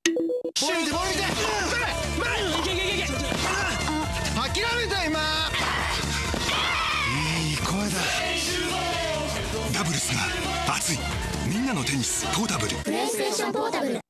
ボール見てボール見て。諦めた今。いい声だ。ダブルスが熱い。みんなのテニスポータブル。 プレイステーションポータブル。